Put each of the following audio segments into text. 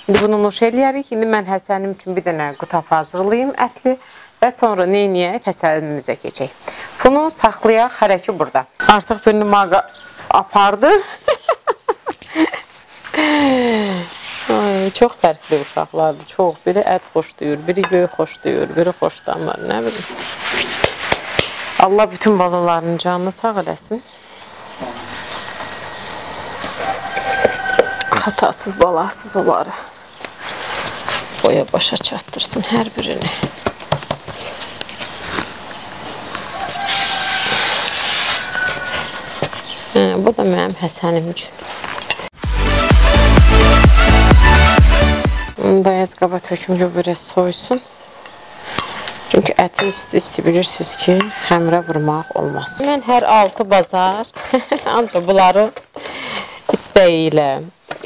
İndi bunu nuş eləyərik. İndi mən Həsənim üçün bir dənə qutap hazırlayayım ətli və sonra neyniyək? Həsənimizə keçək. Bunu saxlayaq, hərəki burada. Artıq birini maqa apardı. Ay, çox fərqli uşaqlardır, çox. Biri ət xoşlayır, biri göy xoşlayır, biri xoşlamır, nə bilim. Allah bütün balalarının canını sağ eləsin. Xatasız, balasız oları boya başa çatdırsın hər birini. Bu da mənim Həsənim üçün. Bunu da yazqaba töküm ki, biraz soysun. Çünki əti isti bilirsiniz ki, xəmirə vurmaq olmaz. Mən hər 6 bazar ancaq bunları istəyirəm.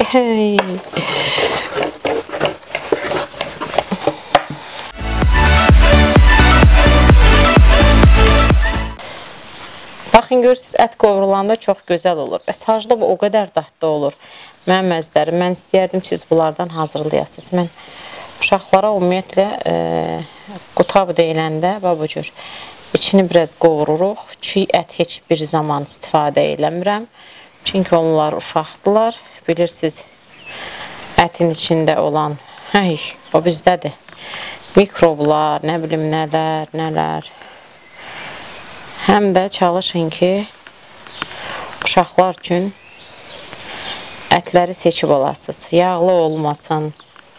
Baxın, görürsünüz, ət qovrulanda çox gözəl olur. Sacda bu o qədər dadlı olur. Mənim əzlərim, mən istəyərdim siz bunlardan hazırlayasınız. Mən uşaqlara ümumiyyətlə qutab deyiləndə bu cür içini biraz qovururuq. Çiğ ət heç bir zaman istifadə eləmirəm. Çünki onlar uşaqdılar. Bilirsiniz, ətin içində olan, o bizdədir. Mikroblar, nə bilim nələr. Həm də çalışın ki, uşaqlar üçün ətləri seçib alasınız. Yağlı olmasın.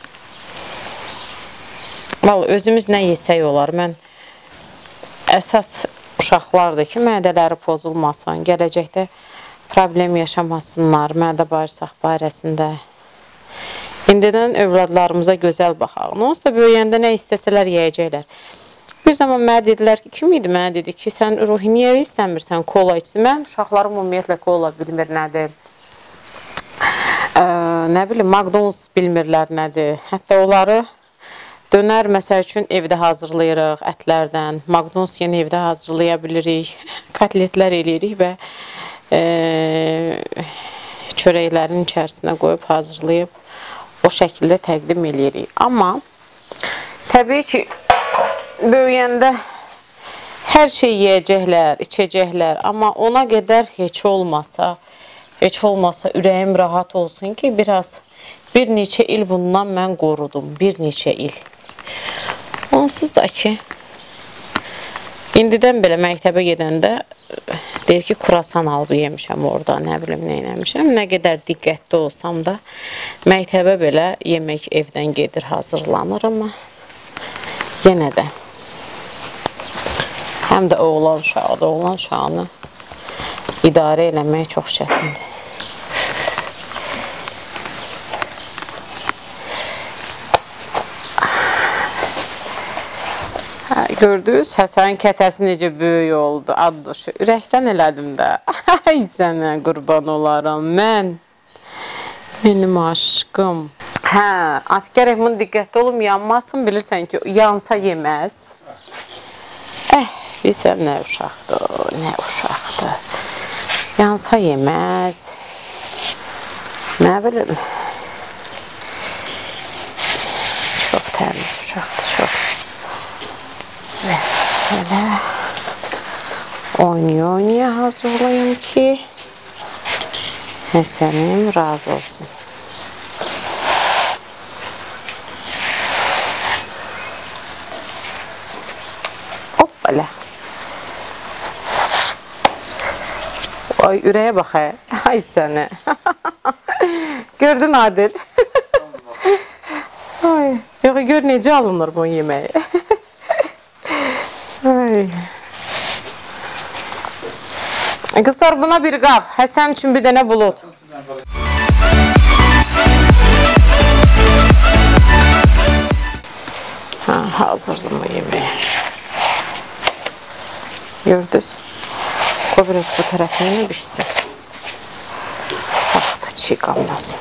Vallahi özümüz nə yesək olar. Mən əsas uşaqlardır ki, mədələri pozulmasın. Gələcəkdə problem yaşamasınlar mədə bağırsaq barəsində. İndidən övladlarımıza gözəl baxaq. Onsuz da böyüyəndə nə istəsələr yeyəcəklər. Bir zaman mənə dedilər ki, kim idi? Mənə dedi ki, sən Ruhi niyə istəmirsən kola içsin? Mən uşaqlarım ümumiyyətlə kola bilmir nədir. Nə bilim, McDonald's bilmirlər nədir. Hətta onları dönər məsəl üçün evdə hazırlayırıq ətlərdən. McDonald's yeni evdə hazırlaya bilirik. Kotletlər eləyirik və çörəklərin içərisinə qoyub hazırlayıb o şəkildə təqdim eləyirik. Amma təbii ki, böyüyəndə hər şey yeyəcəklər, içəcəklər. Amma ona qədər heç olmasa ürəyim rahat olsun ki, bir neçə il bundan mən qorudum. Bir neçə il. Onsuz da ki, indidən belə məktəbə gedəndə deyir ki, kurasan alıb yemişəm orada, nə bilim, nə eləmişəm. Nə qədər diqqətli olsam da, məktəbə belə yemək evdən gedir, hazırlanır, amma yenə də. Həm də oğlan uşağıdır, oğlan uşağını idarə eləmək çox çətindir. Gördünüz, Həsənin kətəsi necə böyük oldu, addışı. Ürəkdən elədim də. Ay sənə qurban olaram mən. Mənim aşkım. Gərək bunu diqqətli olum, yanmasın. Bilirsən ki, yansa yeməz. Bilsən nə uşaqdır, nə uşaqdır. Yansa yeməz. Nə bilim. Çox təmiz uşaqdır, çox. Və belə oynaya hazırlayım ki, Həsənim razı olsun. Hop, belə. Ay, ürəyə bax, ay sənə. Gördün Adil? Yox, gör necə alınır bu yeməyi. Qızlar, buna bir qab. Həsən üçün bir dənə bulud. Hazırdır bu yeməyi. Gördünüz? Qoy biraz bu tərəfini bişsin. Uşaqdır, çiğ qalmasın.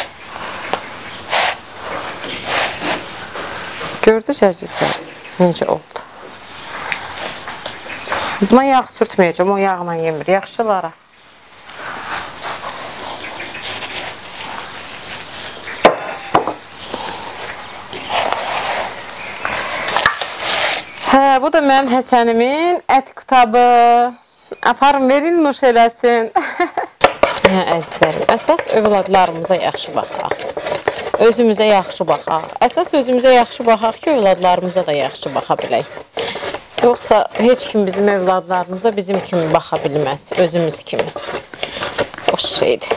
Gördünüz əzizlər, necə oldu? Buna yağ sürtməyəcəm, o yağla yemir. Yaxşılara. Hə, bu da mənim Həsənimin ət kitabı. Aparın, verin, nuş eləsin. Hə, əzizlərim, əsas övladlarımıza yaxşı baxaq. Özümüzə yaxşı baxaq. Əsas özümüzə yaxşı baxaq ki, övladlarımıza da yaxşı baxa bilək. Yoxsa heç kim bizim övladlarımıza bizim kimi baxa bilməz, özümüz kimi. Boş şeydir.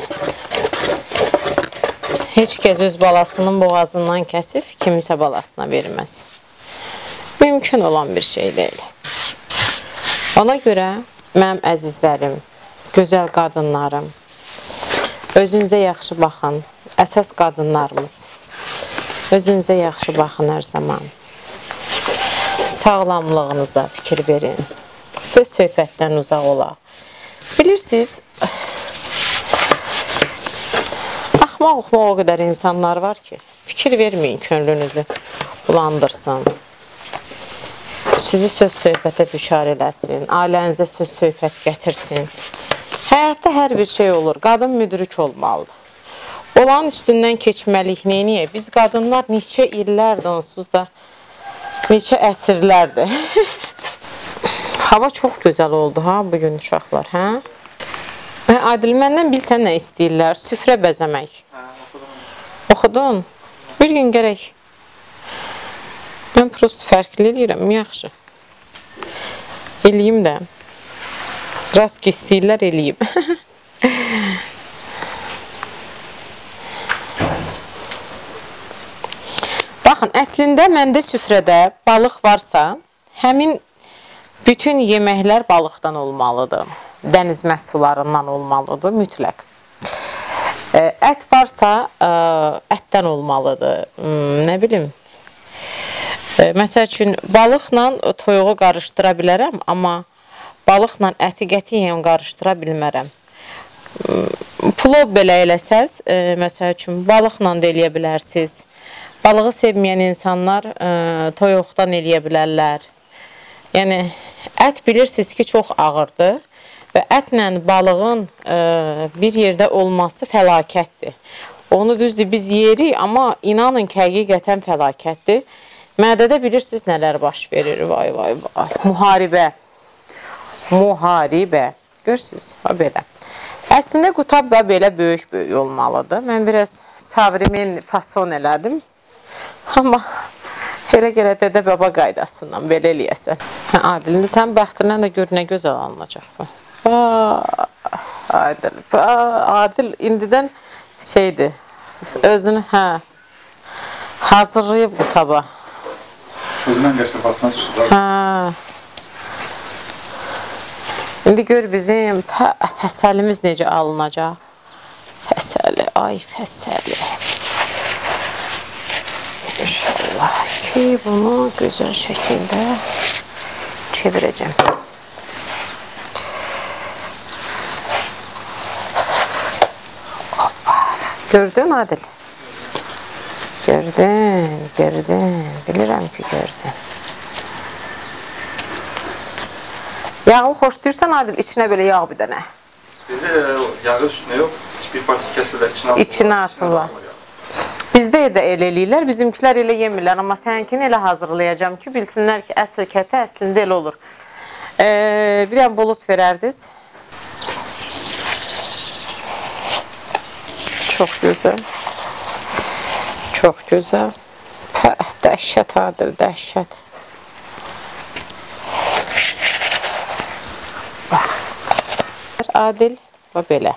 Heç kəs öz balasının boğazından kəsib, kimisə balasına verməz. Mümkün olan bir şey deyil. Ona görə mənim əzizlərim, gözəl qadınlarım, özünüzə yaxşı baxın, əsas qadınlarımız. Özünüzə yaxşı baxın hər zaman. Sağlamlığınıza fikir verin. Söz söhbətdən uzaq olaq. Bilirsiniz, axmaq o qədər insanlar var ki, fikir verməyin, könlünüzü bulandırsın. Sizi söz söhbətə düşar eləsin, ailənizə söz söhbət gətirsin. Həyatda hər bir şey olur. Qadın müdrik olmalıdır. Olan üstündən keçməliyik. Neyiniyə? Biz qadınlar neçə illərdir, onsuz da neçə əsrlərdir. Hava çox gözəl oldu, ha, bugün uşaqlar, hə? Adil, məndən bilsən nə istəyirlər? Süfrə bəzəmək. Oxudun? Bir gün gərək. Mən prosto fərqli eləyirəm, yaxşı. Eləyim də. Rast ki, istəyirlər, eləyim. Baxın, əslində məndə süfrədə balıq varsa, həmin bütün yeməklər balıqdan olmalıdır. Dəniz məhsullarından olmalıdır, mütləq. Ət varsa, ətdən olmalıdır. Nə bilim. Məsəl üçün, balıqla toyuğu qarışdıra bilərəm, amma balıqla əti qətiyyən qarışdıra bilmərəm. Plov belə eləsəz, məsəl üçün, balıqla da eləyə bilərsiniz. Balığı sevməyən insanlar toyuqdan eləyə bilərlər. Yəni, ət bilirsiniz ki, çox ağırdır və ətlə balığın bir yerdə olması fəlakətdir. Onu düzdür, biz yerik, amma inanın ki, həqiqətən fəlakətdir. Mədədə bilirsiniz nələr baş verir, vay, vay, vay. Müharibə. Müharibə. Görürsünüz, ha belə. Əslində, qutab da belə böyük-böyük olmalıdır. Mən biraz savrimin fason elədim. Amma elə gələ dədə baba qaydasından belə eləyəsən. Adil, indi sən bəxtindən də gör nə gözəl alınacaq bu. Adil, indidən şeydir, özünü, hazırlayıb qutaba. Özündən qəşqə baxsan susudar. İndi gör bizim fəsəlimiz necə alınacaq. Fəsəli, ay fəsəli. İnşallah ki, bunu gözəl şəkildə çevirəcəm. Gördün Adil? Gördün. Bilirəm ki, gördün. Yağlı xoşlayırsan Adil, içinə belə yağ bir dənə. Bizdə yağı üstünə yox, bir parça kəsirlər, içinə atırlar. Bizdə də elə eləyirlər, bizimkilər elə yemirlər, amma səninkini elə hazırlayacağım ki, bilsinlər ki, əsl kətə əslində elə olur. Bir dənə bulut verərdiniz. Çox gözəl. Çox gözəl. Dəhşət Adil, dəhşət. Adil, və belə.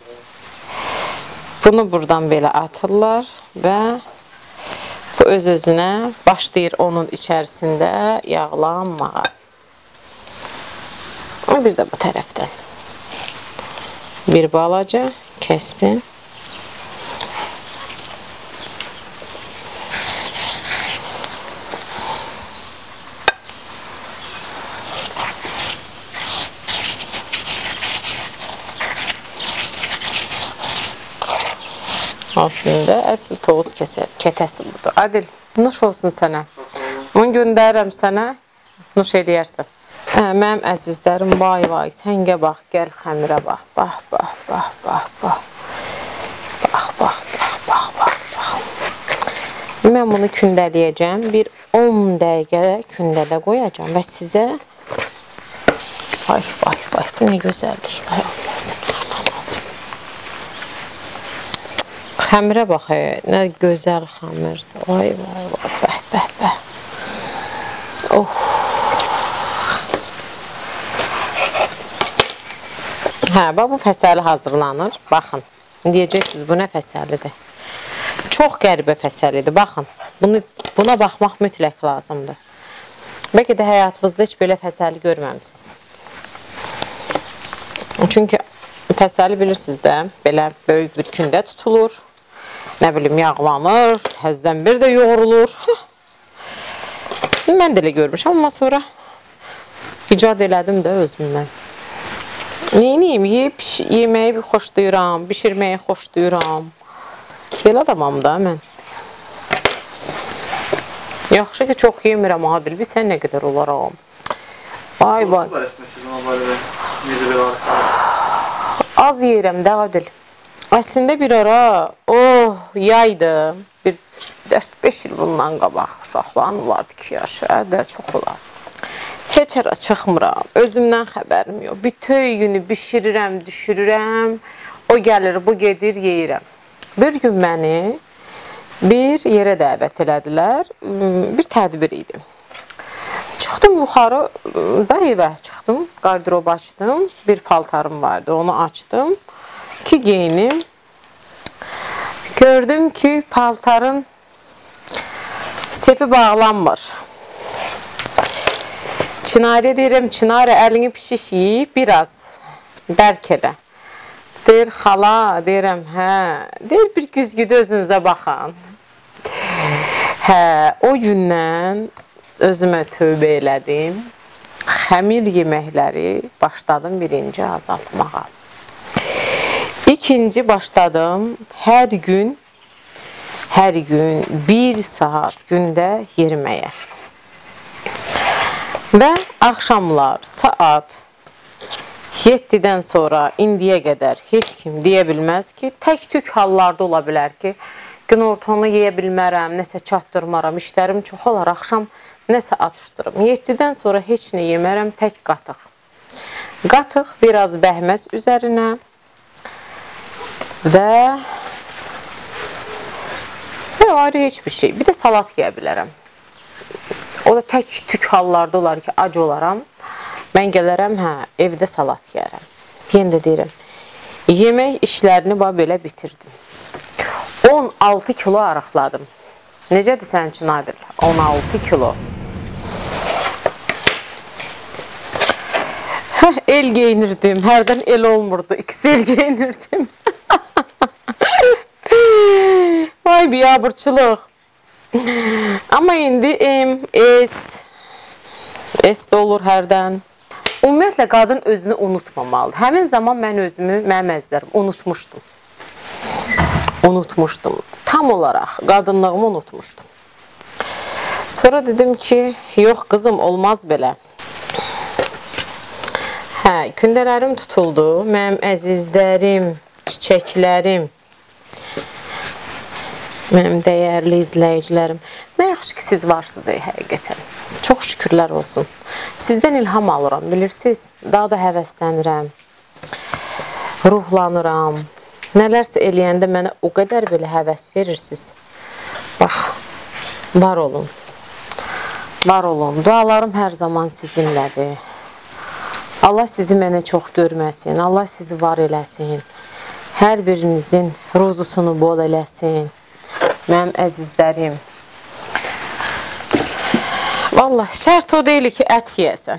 Bunu buradan belə atırlar və bu öz-özünə başlayır onun içərisində yağlanmağa. Bir də bu tərəfdən. Bir balaca kəsdim. Aslında əsl tovuz kətəsi budur. Adil, nuş olsun sənə. Bunu göndərirəm sənə, nuş eləyərsən. Mənim əzizlərim, vay, səngə bax, gəl xəmirə bax. Bax. Mən bunu kündələyəcəm. Bir 10 dəqiqə kündələ qoyacam və sizə vay, bu nə gözəllikdir. Xəmirə bax, nə gözəl xəmirdir. Vay, bəh. Hə, bu fəsəli hazırlanır. Baxın, deyəcəksiniz, bu nə fəsəlidir? Çox qəribə fəsəlidir. Baxın, buna baxmaq mütləq lazımdır. Bəlkə də həyatınızda heç belə fəsəli görməmişsiniz. Çünki fəsəli bilirsiniz də, belə böyük bir kündə tutulur. Nə bilim, yağlanır, təzdən bir də yoğrulur. Mən də elə görmüşəm, amma sonra icad elədim də özümdən. Neyiniyim? Yeməyi xoşlayıram, bişirməyi xoşlayıram. Belə adamam da mən. Yaxşı ki, çox yemirəm, Adil. Sən nə qədər olaram? Vay. Az yeyirəm də, Adil. Əslində bir ara, yaydı. Bir 4-5 il bundan qabaq uşaqlarım vardı 2 yaşı, də çox olar. Heç ara çıxmıram, özümdən xəbərim yox. Bütün günü bişirirəm, düşürürəm, o gəlir, bu gedir, yeyirəm. Bir gün məni bir yerə dəvət elədilər, bir tədbir idi. Çıxdım yuxarı da evə çıxdım, qardirobu açdım, bir paltarım vardı, onu açdım ki geyinim. Gördüm ki paltarın sepi bağlanmır. Çinarə deyirəm, Çinarə əlini pişiş yiyib, biraz bərk elə. Deyir, xala, deyirəm, hə. Deyir, bir güzgüdə özünüzə baxın. Hə, o gündən özümə tövbə elədim. Xəmir yeməkləri başladım birinci azaltmağa. İkinci başladım hər gün 1 saat gündə yeriməyə. Və axşamlar saat 7-dən sonra indiyə qədər heç kim deyə bilməz ki, tək-tük hallarda ola bilər ki, gün ortanı yeyə bilmərəm, nəsə çatdırmaram, işlərim çox olar, axşam nəsə atışdırım. 7-dən sonra heç nə yemərəm, tək qatıq. Qatıq biraz bəhməz üzərinə və ayrı heç bir şey. Bir də salat yeyə bilərəm. O da tək-tük hallarda olar ki, ac olaram. Mən gələrəm, evdə salat yiyərəm. Yenə də deyirəm, yemək işlərini belə bitirdim. 16 kilo arıqladım. Necədir sənin üçün, Adil? 16 kilo. El geyinirdim, hərdən el olmurdu, XL geyinirdim. Vay, biabırçılıq. Amma indi S də olur hərdən. Ümumiyyətlə, qadın özünü unutmamalıdır. Həmin zaman mən özümü, mənim əzlərim, unutmuşdum. Tam olaraq qadınlığımı unutmuşdum. Sonra dedim ki, yox qızım, olmaz belə. Hə, kündələrim tutuldu. Mənim əzizlərim, çiçəklərim, mənim dəyərli izləyicilərim. Nə yaxşı ki, siz varsınız, həqiqətən. Çox şükürlər olsun. Sizdən ilham alıram, bilirsiniz. Daha da həvəslənirəm, ruhlanıram. Nələrsə eləyəndə mənə o qədər belə həvəs verirsiniz. Bax, var olun. Var olun. Dualarım hər zaman sizinlədir. Allah sizi mənə çox görməsin. Allah sizi var eləsin. Hər birinizin ruzusunu bol eləsin. Mənim əzizlərim. Vallahi, şərt o deyil ki, ət yiyəsən.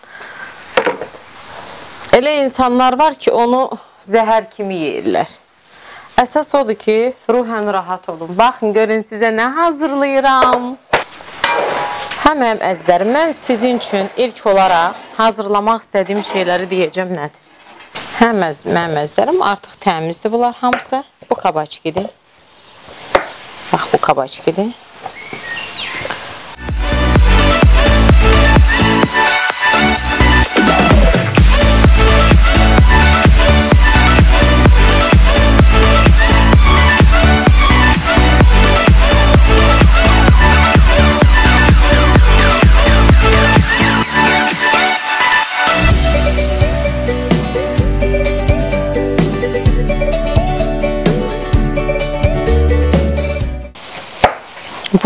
Elə insanlar var ki, onu zəhər kimi yeyirlər. Əsas odur ki, ruhən rahat olun. Baxın, görün sizə nə hazırlayıram. Mənim əzizlərim, mən sizin üçün ilk olaraq hazırlamaq istədiyim şeyləri deyəcəm nədir? Mənim əzizlərim, artıq təmizdir bunlar hamısı. Bu kabaçkidir. Bax, bu kabaçkidir.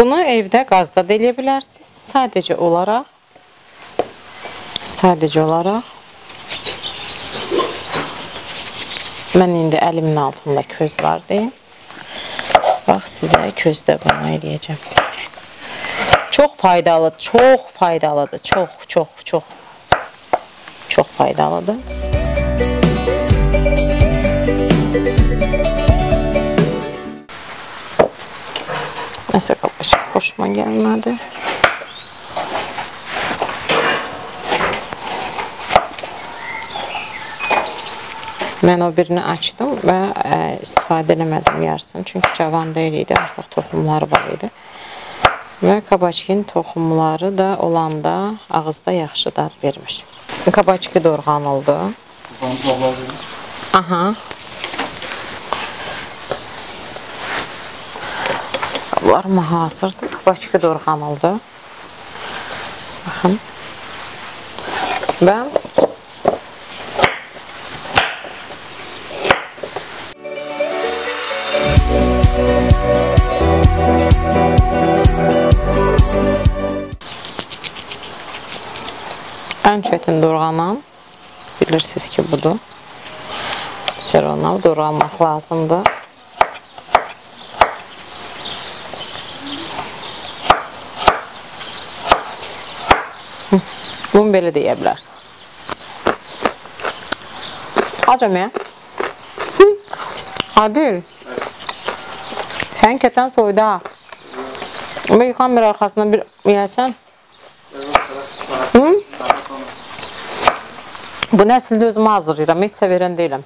Bunu evdə qazda da eləyə bilərsiniz. Sadəcə olaraq mən indi əlimin altında köz var deyim. Bax, sizə közdə bunu eləyəcəm. Çox faydalıdır, çox faydalıdır, çox faydalıdır. Nəsə qabaşıq, xoşuma gəlmədi. Mən o birini açdım və istifadə eləmədim yarısını. Çünki cavan deyil idi, artıq toxumları var idi. Və kabaçikin toxumları da olanda ağızda yaxşı dad vermiş. Kabaçiki doğranıldı. Aha. Qablar mühasırdır. Kabaçiki doğranıldı. Baxın. Və ən çətin doğranan, bilirsiniz ki, budur. Onu doğramaq lazımdır. Bunu belə deyə bilərsən. Acam ya. Adil. Sən kətən soyda. Bir kamera arxasına bir yiyəsən. Bu nəsildə özümü hazırlayıram. Heç severən deyiləm.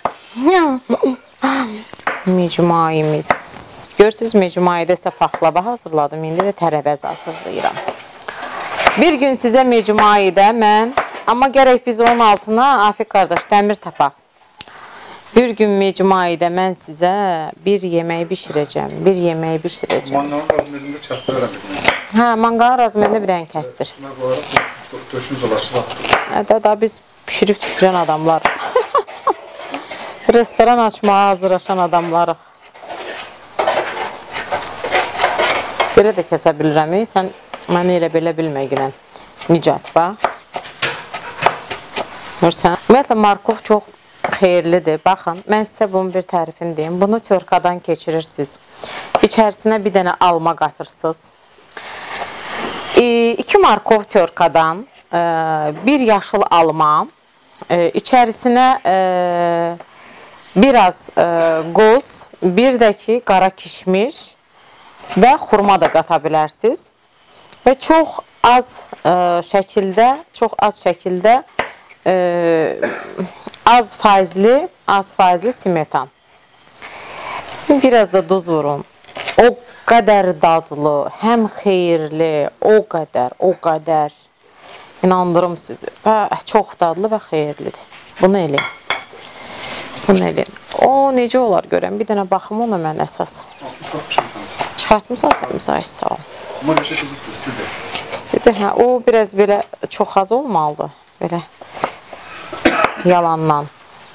Mecmuayimiz. Görürsünüz, mecmuayda isə paxlava hazırladım. İndi də tərəvəz hazırlayıram. Bir gün sizə mecmuayda mən, amma gərək biz onun altına, Afiq qardaş, dəmir tapaq. Bir gün mecmuayda mən sizə bir yemək bişirəcəm. Manqalın razmerində kəstirərəm. Hə, manqalın razmerində bir dənə kəstir. Döşünüz olasın. Da biz pişirib düşürən adamlar. Restoran açmağa hazırlaşan adamlarıq. Belə də kəsə bilirəm. Sən məni elə belə bilməyinən. Nicat, bax. Görsən. Ümumiyyətlə, markov çox xeyirlidir. Baxın, mən sizə bunun bir tərifini deyim. Bunu törkadan keçirirsiniz. İçərisinə bir dənə alma qatırsınız. 2 markov törkadan, 1 yaşıl alma, içərisinə biraz qoz, bir də ki, qara kişmiş və xurma da qata bilərsiniz. Və çox az şəkildə az faizli simetan. Biraz da duz vurun. O qədər dadlı, həm xeyirli, o qədər. İnandırım sizi. Çox dadlı və xeyirlidir. Bunu eləyin. O, necə olar görəm? Bir dənə baxım ona mən əsas. Çıxartmışsan təmizə, sağ ol. Amma necə qızıqdır, istidir. İstidir, hə. O, biraz belə çox az olmalıdır. Belə yalandan.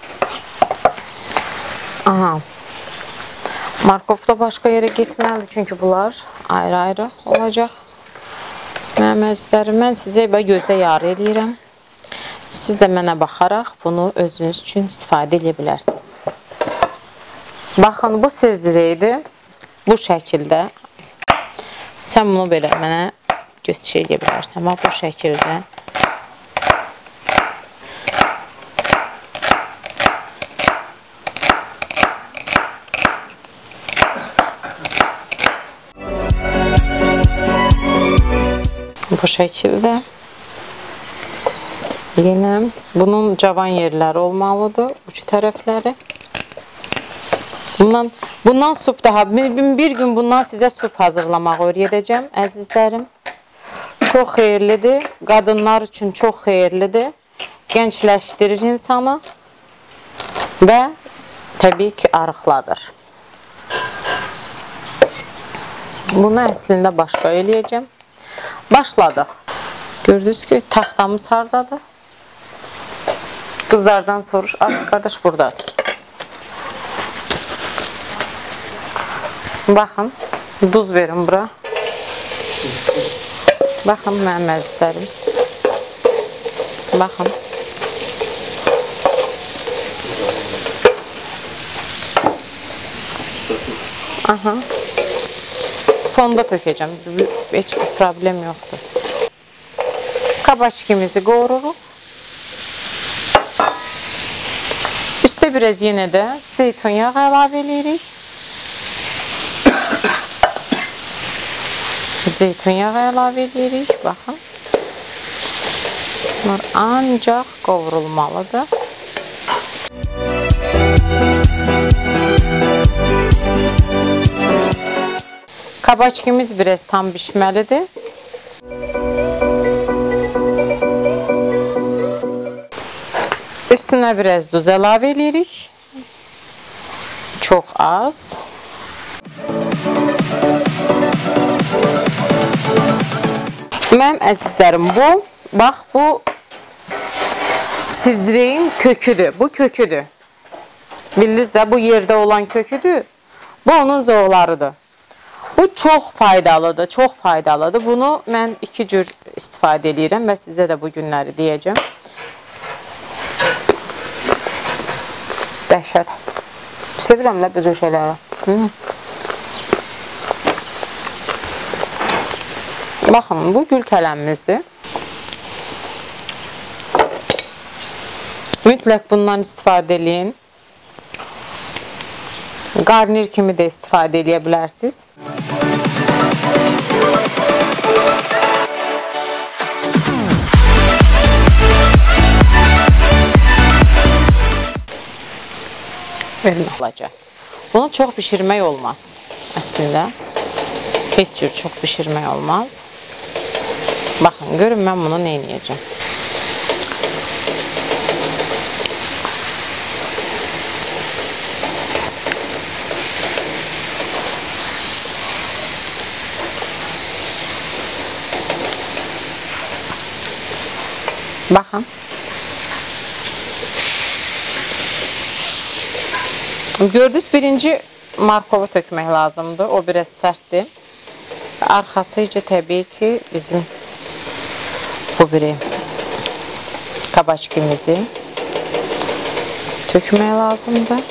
Aha. Markovda başqa yerə getməlidir, çünki bunlar ayrı-ayrı olacaq. Məməzləri mən sizə gözə yar eləyirəm. Siz də mənə baxaraq bunu özünüz üçün istifadə edə bilərsiniz. Baxın, bu sirdireydi. Bu şəkildə. Sən bunu belə mənə göstər edə bilərsən. Bax, bu şəkildə. Bu şəkildə. Yenə bunun cavan yerləri olmalıdır, uç tərəfləri. Bundan sup daha, bir gün bundan sizə sup hazırlamağı öyrədəcəm, əzizlərim. Çox xeyirlidir, qadınlar üçün çox xeyirlidir, gəncləşdirir insanı və təbii ki, arıqladır. Bunu əslində başqa eləyəcəm. Başladıq. Gördünüz ki, taxtamız hardadır? Qızlardan soruş. Qardaş buradadır. Baxın, duz verin bura. Baxın, mənim əzizlərim. Baxın. Aha. Sonda tökəcəm. Heç bir problem yoxdur. Kabaçkimizi qovururuq. Üstə biraz yenə də zeytun yağı əlavə edirik. Zeytun yağı əlavə edirik. Baxın. Bunlar ancaq qovurulmalıdır. Kabaçkimiz biraz tam pişməlidir. Üstünə biraz duz əlavə edirik. Çox az. Mənim əzizlərim, bax, bu sircireyin köküdür. Bu köküdür. Bildiniz də, bu yerdə olan köküdür. Bu onun zoğlarıdır. Bu çox faydalıdır, çox faydalıdır. Bunu mən iki cür istifadə edirəm və sizə də bu günləri deyəcəm. Dəhşət. Sevirəm də bu cür şeyləri. Baxın, bu gül kələmimizdir. Mütləq bundan istifadə edin. Qarnir kimi də istifadə edə bilərsiniz. Olacaq. Bunu çox bişirmək olmaz. Əslində, heç cür çox bişirmək olmaz. Baxın, görün mən bunu nə edəcəm. Baxın. Gördünüz, birinci markovu tökmək lazımdır. O biraz sərtdir. Arxasıca təbii ki, bizim bu biri kabaçkimizi tökmək lazımdır.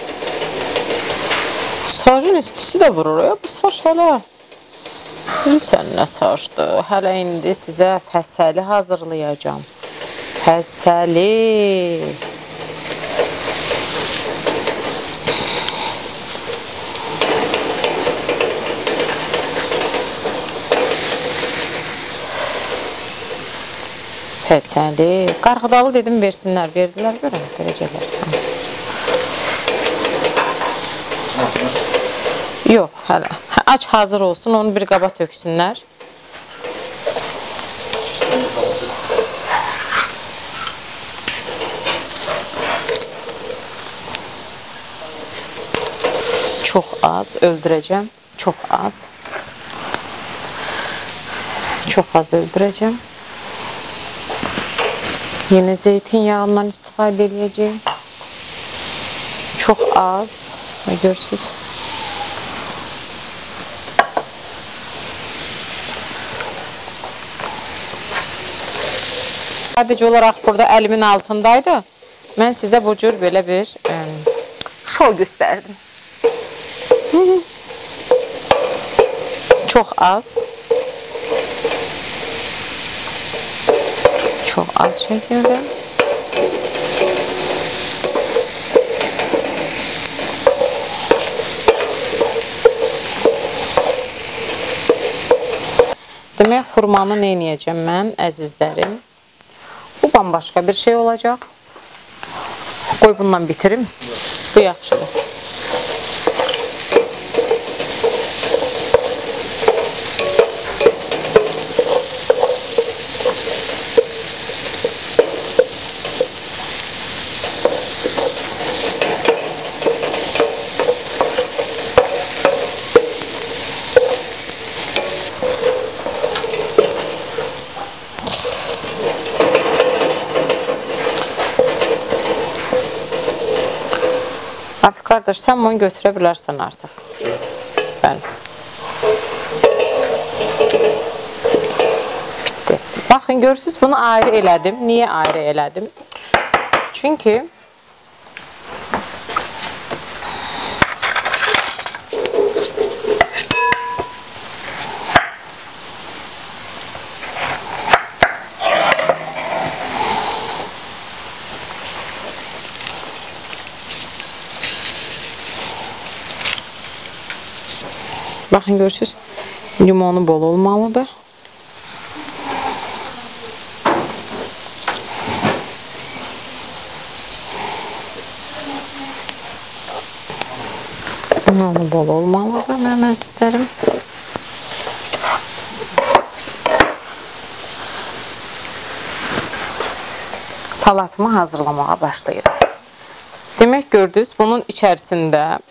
Sacın istisi də vurur. Bu saç hələ bilirsən nə saçdır. Hələ indi sizə fəsəli hazırlayacağım. Fəsəli. Fəsəli. Qarğıdalı dedim, versinlər. Verdilər, görün, verəcəklər. Yox, hələ. Aç hazır olsun, onu bir qaba töksünlər. Çox az öldürəcəm. Çox az. Çox az öldürəcəm. Yine zeytinyağından istifadə edəcəyim. Çox az. Görürsünüz. Sadəcə olaraq burada əlimin altındaydı. Mən sizə bu cür belə bir şov göstərdim. Çox az. Çox az şəkildə. Demək, xurmanı nə edəcəm mən, əzizlərim? Bu bambaşqa bir şey olacaq. Qoy bundan bitirim. Bu yaxşıdır. Afif qardaş, sən bunu götürə bilərsən artıq. Bəli. Baxın, görürsünüz, bunu ayrı elədim. Niyə ayrı elədim? Çünki baxın, görürsünüz, limonu bol olmalıdır. Limonu bol olmalıdır, mən istərim. Salatımı hazırlamağa başlayıram. Demək, gördünüz, bunun içərisində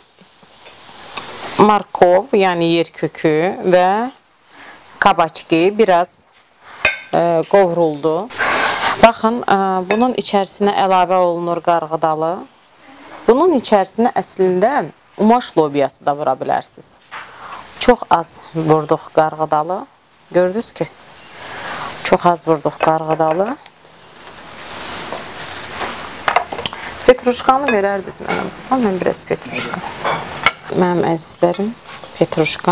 markov, yəni yer kökü və kabaçki biraz qovruldu. Baxın, bunun içərisinə əlavə olunur qarğıdalı. Bunun içərisinə əslində umaş lobiyası da vura bilərsiniz. Çox az vurduq qarğıdalı. Gördünüz ki, çox az vurduq qarğıdalı. Petruşkanı verərdiniz mənə. Mən biraz petruşka. Mənim əzizlərim, petruşka.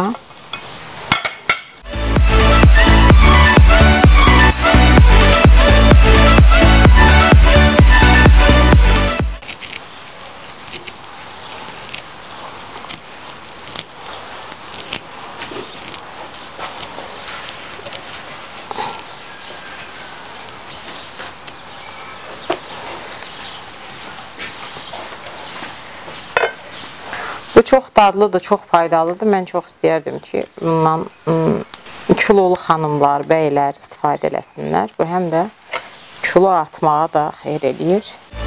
Bu çox dadlıdır, çox faydalıdır. Mən çox istəyərdim ki, bundan kilolu xanımlar, bəylər istifadə eləsinlər. Bu həm də kilo atmağa da xeyir eləyir.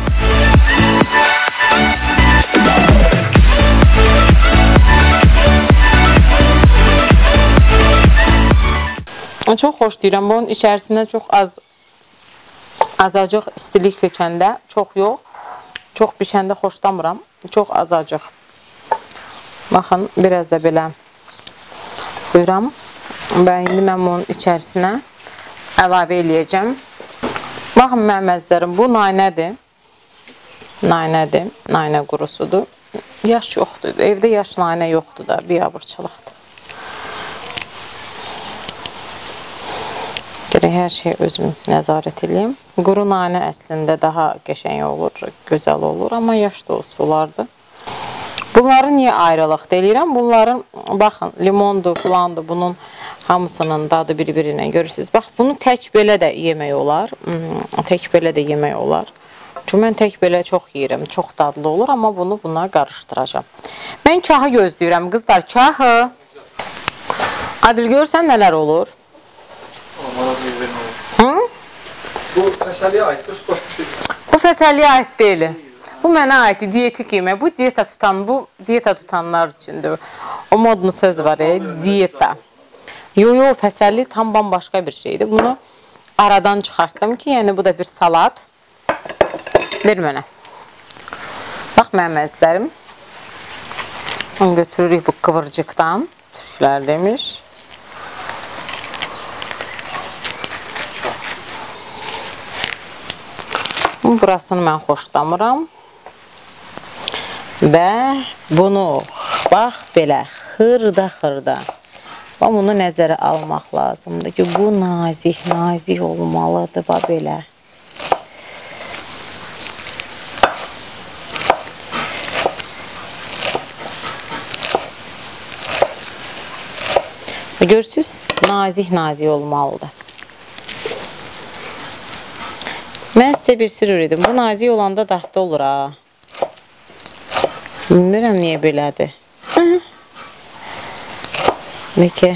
Çox xoş deyirəm. Bunun içərisinə çox azacıq istilik kökəndə, çox yox, çox bişəndə xoşlamıram. Çox azacıq. Baxın, biraz da belə buyuram və indi mən bunun içərisinə əlavə eləyəcəm. Baxın, mənim əzizlərim, bu naynədir. Naynədir, naynə qurusudur. Yaş yoxdur, evdə yaş naynə yoxdur da, biabırçılıqdır. Gərək hər şey özüm nəzarət edeyim. Quru naynə əslində daha qəşəng olur, gözəl olur, amma yaş da o sulardır. Bunları niyə ayrılıq deyirəm? Bunların, baxın, limondur, filandır, bunun hamısının dadı bir-birinə görürsünüz. Bax, bunu tək belə də yemək olar. Tək belə də yemək olar. Çünki mən tək belə çox yeyirəm, çox dadlı olur, amma bunu buna qarışdıracağım. Mən kahı gözləyirəm, qızlar, kahı. Adil, görsən nələr olur? Bu fəsəliyə aiddir, başqa şey deyil. Bu fəsəliyə aid deyil. Bu mənə aiddir, diyetik yemək. Bu diyeta tutanlar üçündür. O modlu söz var, diyeta. Yo, fəsəli tam bambaşqa bir şeydir. Bunu aradan çıxartdım ki, yəni bu da bir salat. Ver mənə. Bax, mənim əzizlərim. Onu götürürük bu qıvırcıqdan. Türklər demiş. Burasını mən xoşlamıram. Və bunu, bax, belə xırda. Bax, bunu nəzərə almaq lazımdır ki, bu nazik olmalıdır, bax, belə. Görürsünüz, nazik olmalıdır. Mən sizə bir sır öyrədim. Bu nazik olanda dadlı olur, ha. Bilmirəm niyə belədir. Bəlkə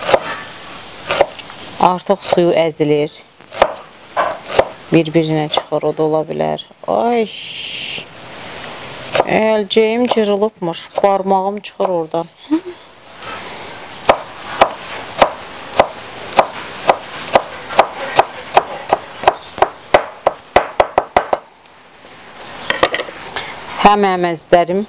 artıq suyu əzilir. Bir-birinə çıxır, o da ola bilər. Ay, əlcəyim cırılıbmış, barmağım çıxır oradan. Həm əməzlərim,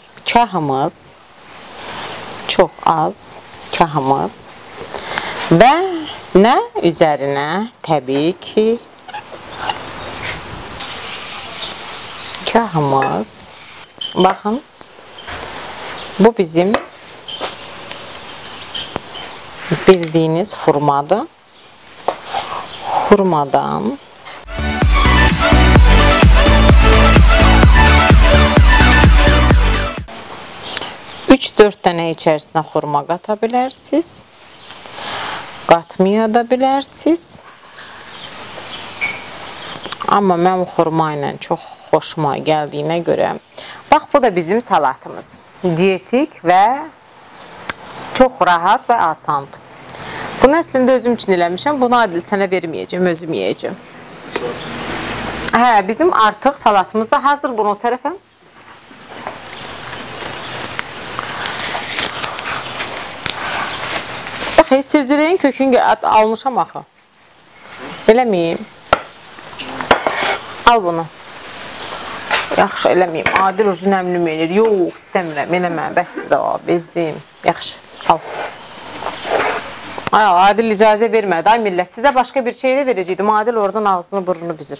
kahımız, çox az kahımız və Nə? Üzərinə təbii ki kahımız. Baxın, bu bizim bildiyiniz xurmadır. Xurmadan 3-4 dənə içərisinə xurma qata bilərsiniz. Qatmaya da bilərsiniz. Amma mən xurma ilə çox xoşuma gəldiyinə görə. Bax, bu da bizim salatımız. Dietik və çox rahat və asandır. Bunu əslində özüm üçün eləmişəm. Bunu Adil sənə verməyəcəm, özüm yiyəcəm. Hə, bizim artıq salatımız da hazır. Bunu o tərəfə. Bax, sirzireyin kökünü almışam axı. Eləməyim. Al bunu. Yaxşı, eləməyim. Adil ucu nəmlim elir. Yox, istəmirəm. Eləmə, bəsdir də o. Bezdim. Yaxşı, al. Adil icazə vermədi. Ay millət, sizə başqa bir şey də verəcəkdim. Adil oradan ağzını, burnunu büzür.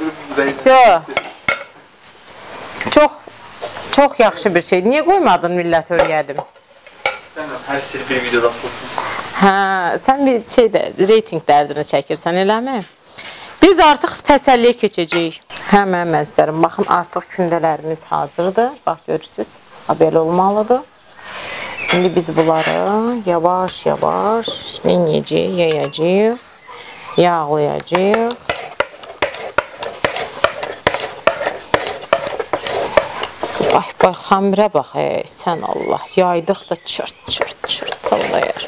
Çox yaxşı bir şey. Niyə qoymadın millət öyrədim? İstəmirəm, hər sir bir videoda atılsın. Hə, sən bir şeydə, reyting dərdini çəkirsən, eləmi? Biz artıq fəsəlliyə keçəcəyik. Hə, mənim əzlərim, baxın, artıq kündələrimiz hazırdır. Bax, görürsünüz, belə olmalıdır. İndi biz bunları yavaş-yavaş neyəcəyik, yayacaq, yağlayacaq. Bax, xəmirə bax, sən Allah, yaydıq da çırt-çırt-çırtılıyır.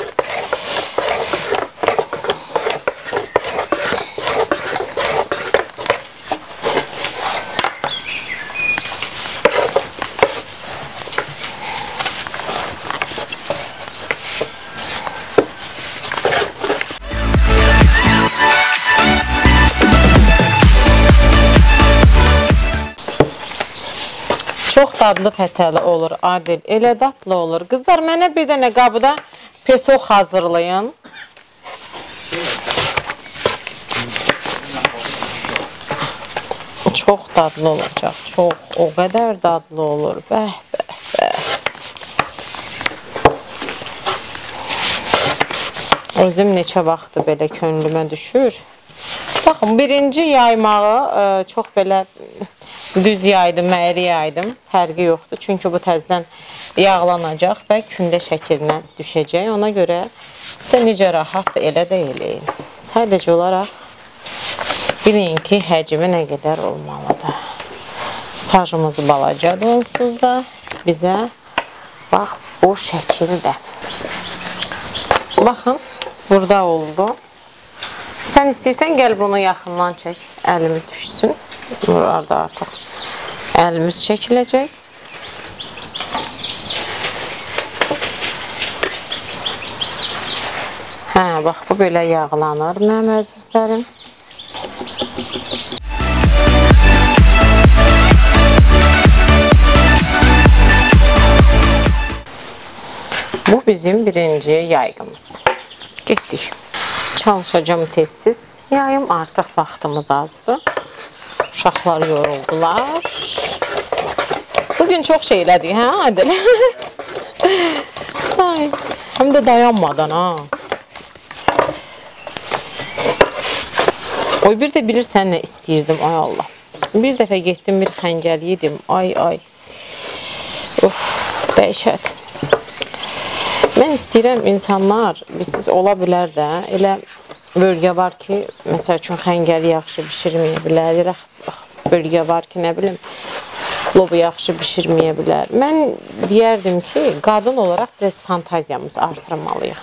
Çox dadlı fəsəli olur, Adil. Elə dadlı olur. Qızlar, mənə bir dənə qabıda peso hazırlayın. Çox dadlı olacaq. Çox, o qədər dadlı olur. Bəh, bəh, bəh. Özüm neçə vaxtı belə könlümə düşür. Baxın, birinci yaymağı çox belə düz yaydım, məyri yaydım. Fərqi yoxdur. Çünki bu təzdən yağlanacaq və kündə şəklinə düşəcək. Ona görə sizə necə rahat elə də eləyin. Sadəcə olaraq bilin ki, həcmi nə qədər olmalıdır. Sajımız balacadır onsuz da bizə bax bu şəkildə. Baxın, burada oldu. Sən istəyirsən, gəl bunu yaxından çək. Əlimi düşsün. Burada artıq əlimiz çəkiləcək. Hə, bax, bu belə yağlanır, mənim əzizlərim. Bu bizim birinci yaygımız. Getdik. Çalışacağım tez-tez. Yayım artıq vaxtımız azdır. Uşaqlar yoruldular. Bugün çox şey elədik, hə Adil? Həm də dayanmadan, ha. Oy, bir də bilirsən nə istəyirdim, ay Allah. Bir dəfə getdim, bir xəngəl yedim, ay. Uf, dəhşət. Mən istəyirəm insanlar, siz ola bilər də, elə bölgə var ki, məsəl üçün xəngəli yaxşı bişirməyə bilər, elə bölgə var ki, nə bilim, plovu yaxşı bişirməyə bilər. Mən deyərdim ki, qadın olaraq biraz fantaziyamızı artırmalıyıq.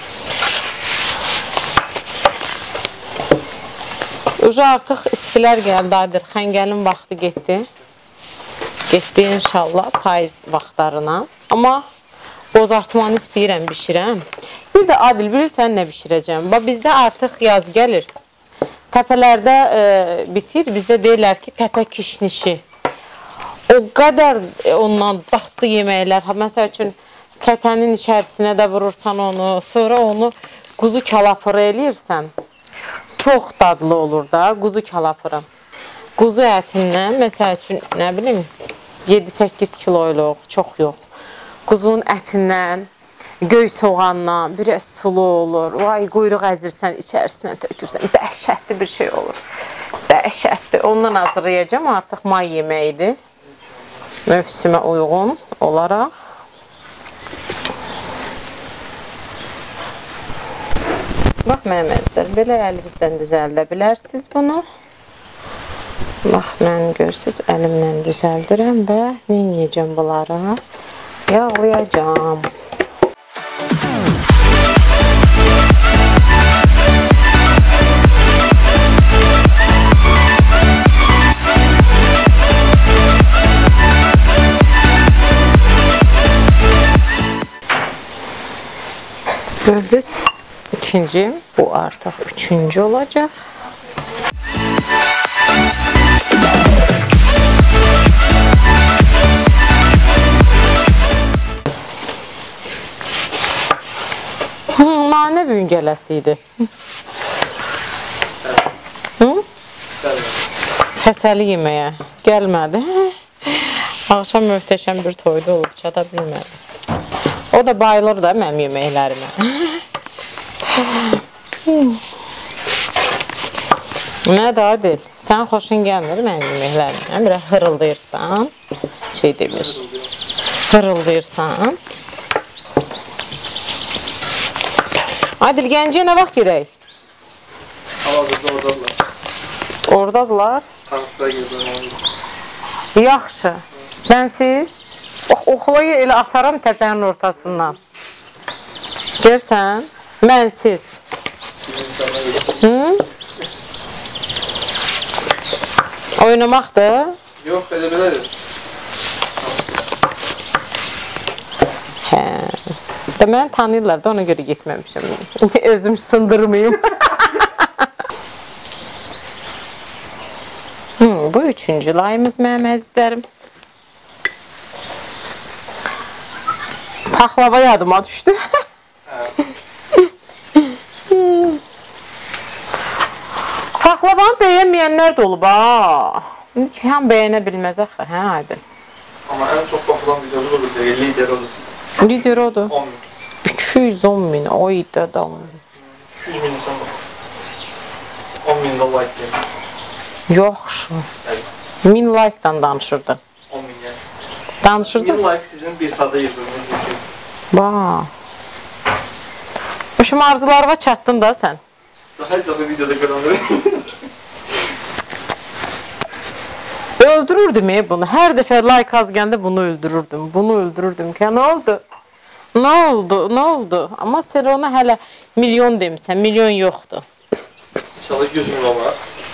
Uca artıq istilər gəldi, Adil, xəngəlin vaxtı getdi. Getdi inşallah payız vaxtlarına. Amma bozartmanı istəyirəm, bişirəm. Bir də Adil, bilirsən nə bişirəcəm? Bizdə artıq yaz gəlir. Təpələrdə bitir, bizdə deyirlər ki, təpə kişnişi. O qədər ondan dadlı yeməklər, məsəl üçün kətənin içərisinə də vurursan onu, sonra onu quzu kalapırı eləyirsən, çox dadlı olur da quzu kalapırı. Quzu ətindən, məsəl üçün, nə bilim, 7-8 kiloyluq, çox yox. Quzunun ətindən, göy soğandan, biraz sulu olur. Vay, quyruq əzirsən, içərisindən tökürsən. Dəhşətli bir şey olur. Dəhşətli. Ondan hazırlayacağım. Artıq may yeməyidir. Mövsümə uyğun olaraq. Bax, mənim əzizlər, belə əlinizdən düzəldə bilərsiniz bunu. Bax, mən görürsünüz, əlimlə düzəldirəm və nə yiyəcəm bunları? Yağlayacağım. Gördünüz? İkinci, bu artıq üçüncü olacaq. Nane büngələsi idi. Fəsəli yeməyə gəlmədi. Axşam möhtəşəm bir toyda olub, çata bilmədi. O da bayılır da mənim yeməklərimə. Nə də Adil, sən xoşun gəlmir mənim yeməklərimə. Biraz hırıldayırsan, şey demir, hırıldayırsan. Adil, Gəncəyə nə vaxt girək? Hal-hazırda oradadılar. Oradadılar? Tanıqlar girdim. Yaxşı. Mənsiz? Oxulayı elə ataram təpənin ortasından. Görsən? Mənsiz. Oynamaqdır? Yox, elə belədir. Hə. Məni tanıyırlar da ona görə getməmişəm. Özüm sındırmayım. Bu üçüncü layımız mənim əzizlərim. Paxlava yadıma düşdü. Paxlavanı bəyənməyənlər də olub, ha. Həm bəyənə bilməz axı, hə, Adil. Amma ən çox baxılan videoda olur, lider olur. Lider odur. 10 min. 210 min, oy dadam. 200 min insan var. 10 min də like deyim. Yaxşı. 1000 like-dan danışırdı. 10 min yəni. Danışırdı? 1000 like sizin bir saata yığdığınız bir şey. Bax. Uşum arzularıma çatdın da sən. Daha videoda görənlər. Öldürürdüm bunu. Hər dəfə like az gəndə bunu öldürürdüm. Bunu öldürürdüm ki, nə oldu? Nə oldu? Nə oldu? Amma sən ona hələ milyon demisən. Milyon yoxdur. İnşallah 100 min olar.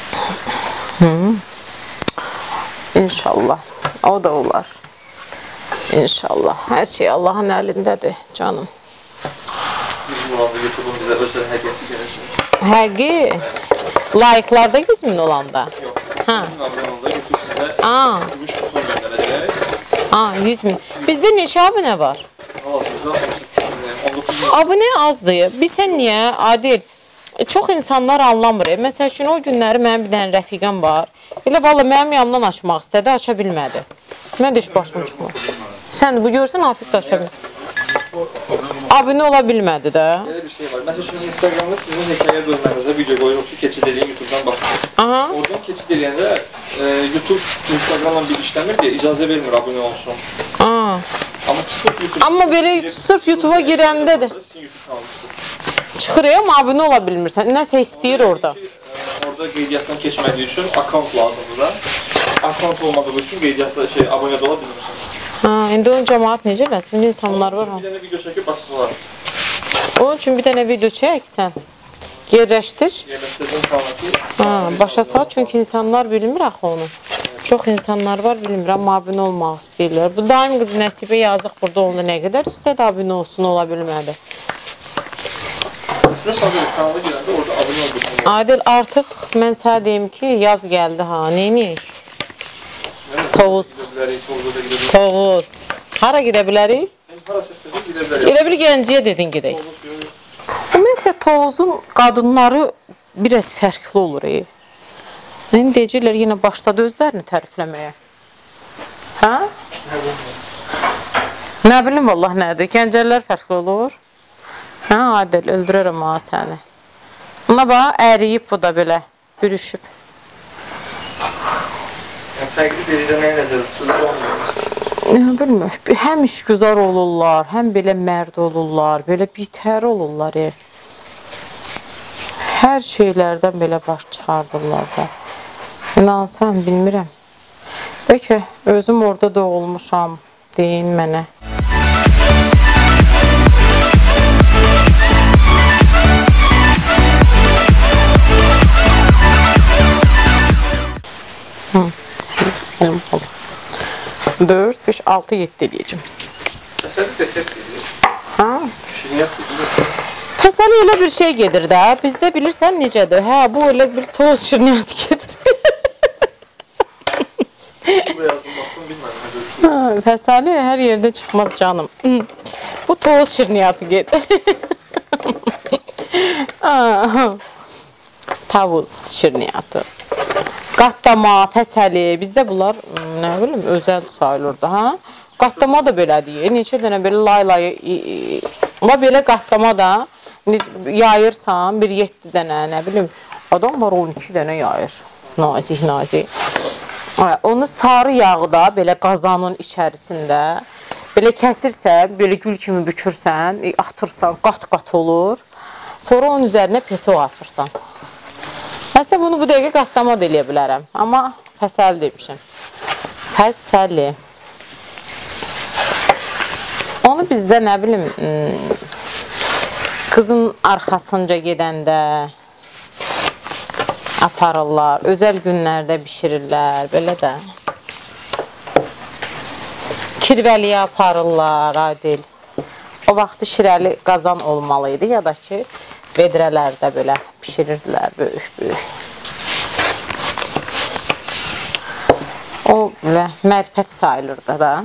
İnşallah. O da olar. İnşallah. Hər şey Allahın əlindədir canım. 100 min olanda YouTube'un bizə özel hədiyyəsi gələcək. Həqi? Like-larda 100 min olanda? Yox. Hə. 100 min abunə olanda YouTube sizə gümüş kutum göndərəcək. 100 min. Bizdə neçə abunə var? Hal-hazırda 19 min. Abunə azdır. Bilsən niyə? Adil. Çox insanlar anlamır. Məsəl üçün, o günləri mənim bir dənə rəfiqəm var. Elə valla mənim yanımdan açmaq istədi, aça bilmədi. Mən də heç başım çıxmır. Sən bu görsən, Afiq də aça bilmədi. Abunə ola bilmədi də. Elə bir şey var. Məsəl üçün, Instagramda sizin hekayə bölmənizə video qoyuruq ki, keçid edin YouTube'dan baxın. Oradan keçid edəndə YouTube Instagramla bir işləmir deyə icazə vermir abunə olsun. Amma belə sırf YouTube'a girəndə də çıxır ya, amma abunə ola bilmirsən. Nəsə istəyir orada. Orada qeydiyyatdan keçmədiyi üçün akaunt lazımdır da. Akaunt olmadığı üçün qeydiyyatda abunə də ola bilmirsən. İndi onun cəmaat necə eləsin? İnsanlar var. Bir dənə video çəkib başlayırlar. Onun üçün bir dənə video çəksən, yerləşdir. Yerləşdirdən sonra başa sal, çünki insanlar bilmir axı onu. Çox insanlar var, bilmir, amma abunə olmaq istəyirlər. Bu daim qız Nəsibə yazıq burada oldu, nə qədər istədi abunə olsun, ola bilmədi. Sizə sadəcə kanala girəndə orada abunə olursunuz. Adil, artıq mən sənə deyim ki, yaz gəldi ha, neyniyik? Tovuz. Tovuz. Hara gedə bilərik? Hara səslədik, gedə bilərik. Elə bir Gəncəyə dedin gedək. Ümumiyyətlə, Tovuzun qadınları biraz fərqli olur. İndi deyəcəklər, yenə başladı özlərini tərifləməyə. Hə? Nə bilim, vallah nədir? Gəncələr fərqli olur. Hə, Adil, öldürərəm ha səni. Buna bax, əriyib bu da belə, bürüşüb. Fərqli deyilə nəyə nəzər tuturlar? Bilmir, həm işgüzar olurlar, həm belə mərd olurlar, belə bitər olurlar. Hər şeylərdən belə baş çıxardırlar da. İnansan, bilmirəm. Bəlkə, özüm orada doğulmuşam, deyin mənə. Elim oldu. 4, 5, 6, 7 eləyəcəm. Təsəli desək deyir. Hə? Şirniyyat deyir. Təsəli elə bir şey gedir də. Bizdə bilirsən necədir? Hə, bu elə bir toz şirniyyat gedir. Bu yazdım, baxdım, bilməm. Təsəli hər yerdə çıxmaz canım. Bu toz şirniyyatı gedir. Tavuz şirniyyatı. Qatlama, fəsəli, bizdə bunlar, nə bilim, özəl sayılırdı, hə? Qatlama da belədir, neçə dənə belə lay-lay, amma belə qatlama da yayırsan, bir 7 dənə, nə bilim, adam var 12 dənə yayır, nazik. Onu sarı yağda, belə qazanın içərisində, belə kəsirsən, belə gül kimi bükürsən, atırsan, qat-qat olur, sonra onun üzərinə peso atırsan. Əslində, bunu bu dəqiqə qatlama da eləyə bilərəm. Amma fəsəli demişəm. Fəsəli. Onu bizdə, nə bilim, qızın arxasınca gedəndə aparırlar. Özəl günlərdə bişirirlər. Belə də. Kirvəliyə aparırlar, Adil. O vaxtı şirəli qazan olmalıydı ya da ki, vedrələrdə belə pişirirdilər, böyük. O, belə, mərifət sayılırdı da.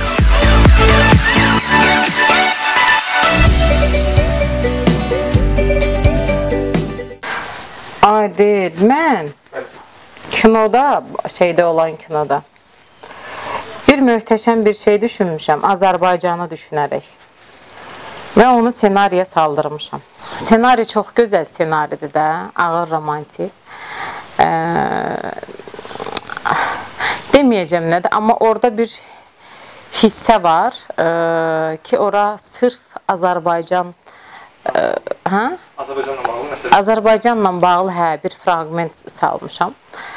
Adil, mən kinoda, şeydə olan kinoda bir möhtəşəm bir şey düşünmüşəm, Azərbaycanı düşünərək. Və onu senariyə saldırmışam. Senari çox gözəl senaridir də, ağır romantik. Deməyəcəm nədir, amma orada bir hissə var ki, ora sırf Azərbaycan Azərbaycanla bağlı bir fraqment salmışam.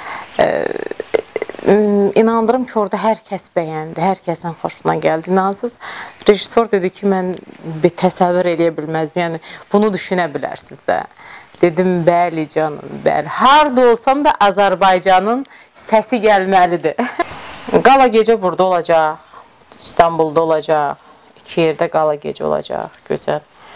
İnandırım ki, orada hər kəs bəyəndi, hər kəsin xoşuna gəldi. İnansız, rejissor dedi ki, mən bir təsəvvür eləyə bilməzdim, yəni bunu düşünə bilərsiniz də. Dedim, bəli canım, bəli. Harada olsam da Azərbaycanın səsi gəlməlidir. Qala gecə burada olacaq, İstanbulda olacaq, 2 yerdə qala gecə olacaq, gözəl.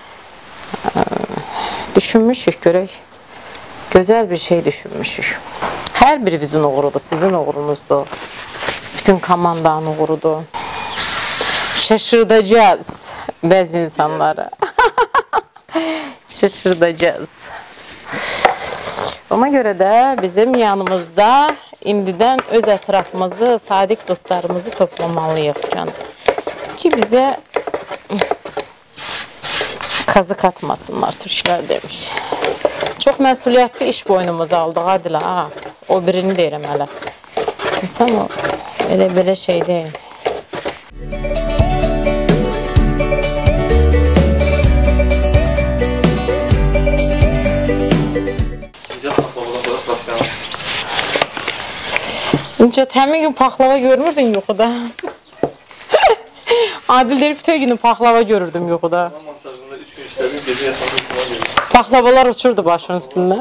Düşünmüşük, görək, gözəl bir şey düşünmüşük. Hər birimizin uğurudur, sizin uğurunuzdur. Bütün komandanın uğurudur. Şaşırdacağız bəzi insanları. Şaşırdacağız. Ona görə də bizim yanımızda indidən öz ətrafımızı, sadiq dostlarımızı toplamalıyıq canım. Ki bizə kazık atmasınlar, türklər demiş. Çox məsuliyyətli iş boynumuza aldıq, Adilə, ha. O birini deyirəm hələ. Sən o, elə şey deyil. Necət, həmin gün paxlava görmürdün yuxuda? Adil deyir, bütün günü paxlava görürdüm yuxuda. Montajında 3 gün işlədim, gecə yatanda paxlavalar uçurdu başın üstündə.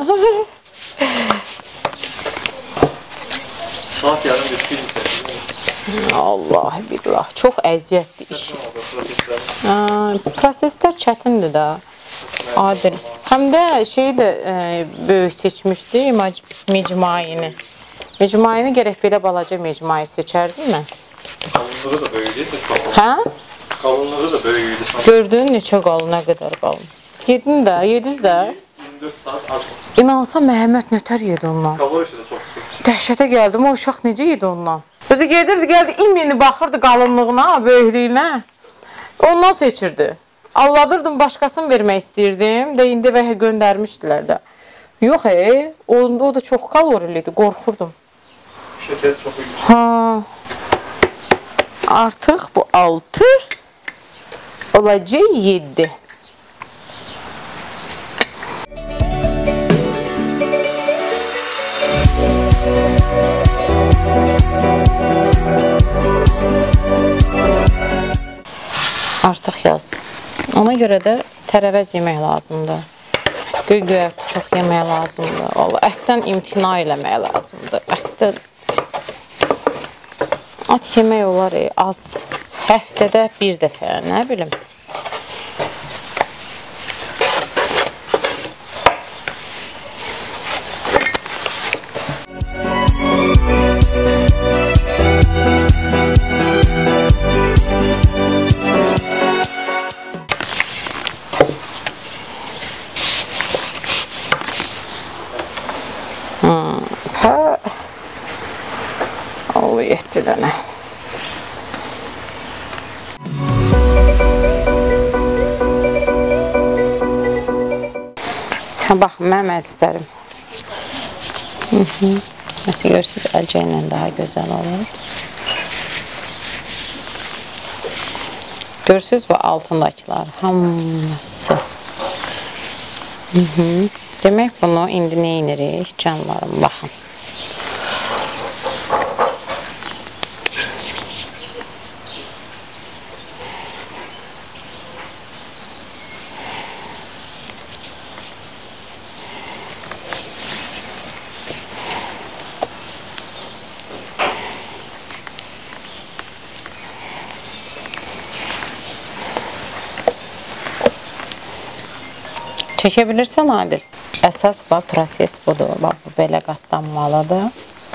Saat yarım bir film çəkdim. Allah billah, çox əziyyətli iş. Proseslər çətindir də. Adil. Həm də şeyi də böyük seçmişdi, mecmuayini. Mecmuayini gərək belə balaca mecmuayı seçərdim mən. Qalınlığı da böyük idi. Hə? Qalınlığı da böyük idi. Gördün neçə qalın, nə qədər qalın. Yedin də, yediz də. 24 saat acım. İnansa Məhəmməd nətər yedi ondan. Kalori işi də çoxdur. Dəhşətə gəldim, o uşaq necə yedi ondan. Özü gedirdi, gəldi, imini baxırdı qalınlığına, böyüklüyünə. Ondan seçirdi. Alladırdım, başqasını vermək istəyirdim. De, indi və göndərmişdilər də. Yox, o da çox kalorili idi, qorxurdum. Şəkər çox iyi. Ha. Artıq bu 6 olacaq 7. Artıq yazdım. Ona görə də tərəvəz yemək lazımdır. Göy-göyərti çox yemək lazımdır. Ətdən imtina eləmək lazımdır. Ət yemək olar az. Həftədə bir dəfə, nə bilim. O 7 dənə. Bax, mən istərim. Məsələn, görürsünüz, əlcə ilə daha gözəl olur. Görürsünüz, bu altındakılar hamısı. Demək, bunu indi nə inirik? Canlarım, baxın. Çəkə bilirsən, Adil. Əsas proses budur. Bax, bu belə qatlanmalıdır.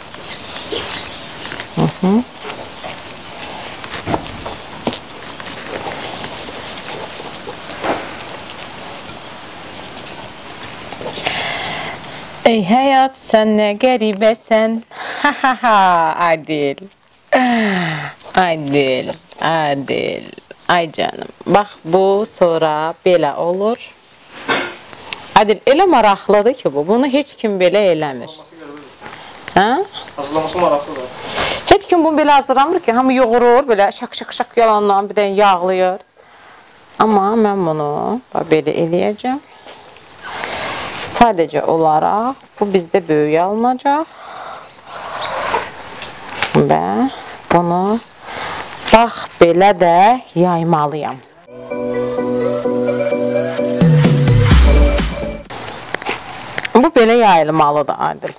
Ey həyat, sən nə qəribəsən. Adil. Adil. Adil. Ay canım. Bax, bu sonra belə olur. Adil, elə maraqlıdır ki bu. Bunu heç kim belə eləmir. Hazırlaması maraqlıdır. Heç kim bunu belə hazırlamır ki, hamı yoğurur, belə şak yalandan bir dənə yağlayır. Amma mən bunu belə eləyəcəm. Sadəcə olaraq bu bizdə böyük alınacaq. Və bunu bax belə də yaymalıyam. Bu belə yayılmalıdır, Adil.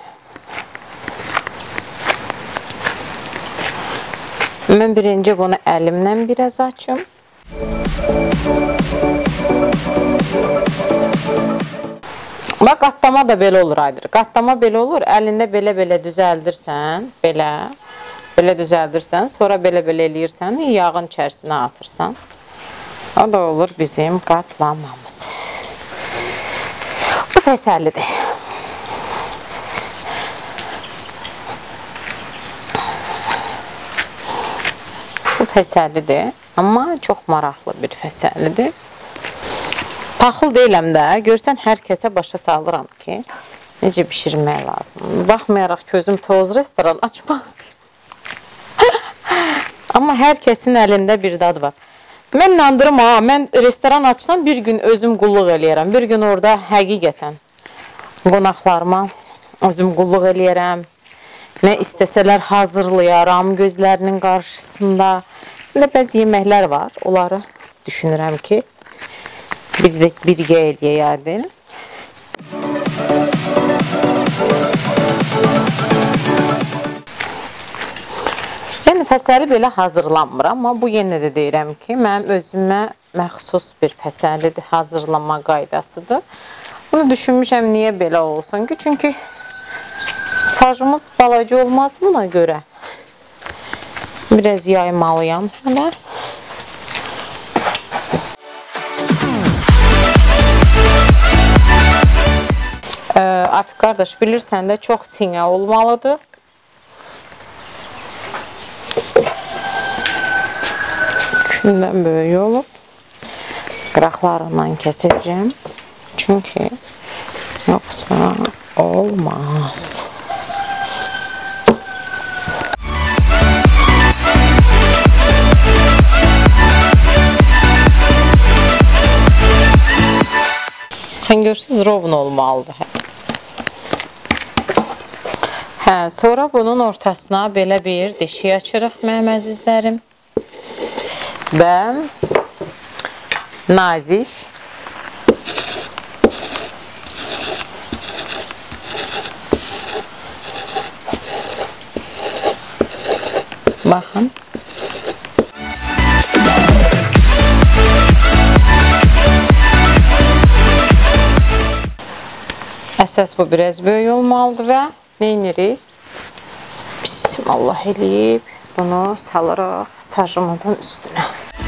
Mən birinci bunu əlimlə biraz açım. Bax, qatlama da belə olur, Adil. Qatlama belə olur, əlində belə-belə düzəldirsən, belə düzəldirsən, sonra belə-belə eləyirsən, yağın içərisinə atırsan. O da olur bizim qatlamamız. Bu fəsəlidir. Bu fəsəlidir, amma çox maraqlı bir fəsəlidir. Paxıl deyiləm də, görsən hər kəsə başa salıram ki, necə bişirmək lazım. Baxmayaraq ki, özüm toz restoran açmaq istəyirəm. Amma hər kəsin əlində bir dad var. Mən inandırım, mən restoran açsam bir gün özüm qulluq eləyərəm. Bir gün orada həqiqətən qonaqlarıma özüm qulluq eləyərəm. Nə istəsələr hazırlayaram gözlərinin qarşısında. Bəzi yeməklər var, onları düşünürəm ki, birgə eləyərdim. Yəni, fəsəli belə hazırlanmır, amma bu yenə də deyirəm ki, mənim özümə məxsus bir fəsəlidir, hazırlama qaydasıdır. Bunu düşünmüşəm, niyə belə olsun ki, çünki sajımız balaca olmaz buna görə. Biraz yaymalıyam hələ. Afik qardaş, bilirsən də çox sinə olmalıdır. Kündən böyük olub. Qıraqlarından keçəcəm. Çünki yoxsa olmaz. Sən görürsünüz, rovun olmalıdır. Sonra bunun ortasına belə bir deşik açırıq mənim əzizlərim. Və nazik baxın. Əsas bu biraz böyük olmalıdır və neynirik? Bismillah eləyib bunu salırıq sacımızın üstünə.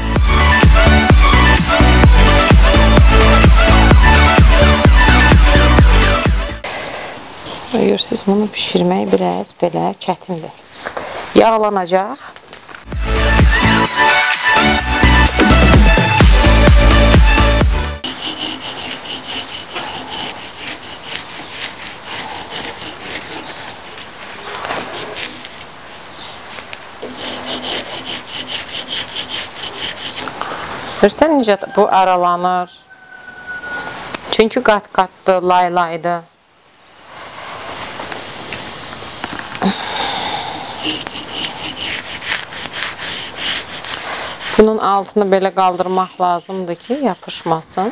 Görürsünüz, bunu pişirmək biraz belə çətindir. Yağlanacaq. Görsən necə bu aralanır. Çünki qat-qatdır, lay-laydır. Bunun altını belə qaldırmaq lazımdır ki, yapışmasın.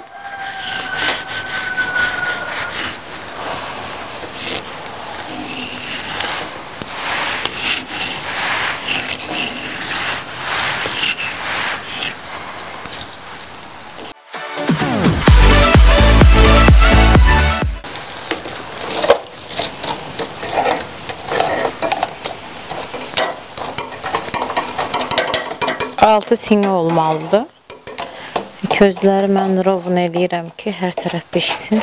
Altı sinə olmalıdır. Közləri mən rovun eləyirəm ki, hər tərəf pişsin.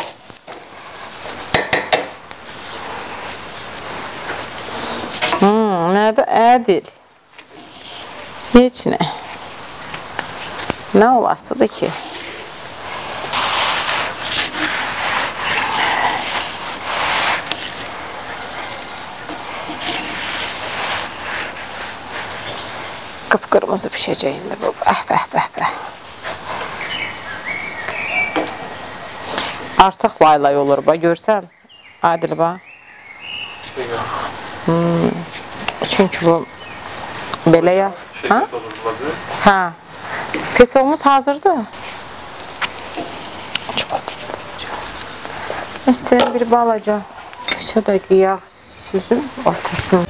Nədir? Ədil. Heç nə. Nə olasıdır ki? Qıpqırmızı pişəcəyində bu. Bəh. Artıq laylay olur, görsən. Adil, çünki bu belə ya. Hə. Pesovumuz hazırdır. İstəyirəm bir balaca. Şuradakı yağ süzün ortasını.